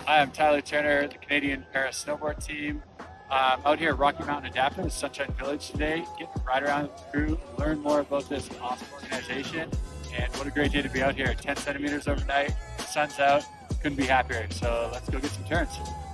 Hi, I'm Tyler Turner, the Canadian para-snowboard team. Out here at Rocky Mountain Adaptive with Sunshine Village today, getting to ride around with the crew, learn more about this awesome organization, and what a great day to be out here. 10 centimeters overnight, the sun's out, couldn't be happier. So let's go get some turns.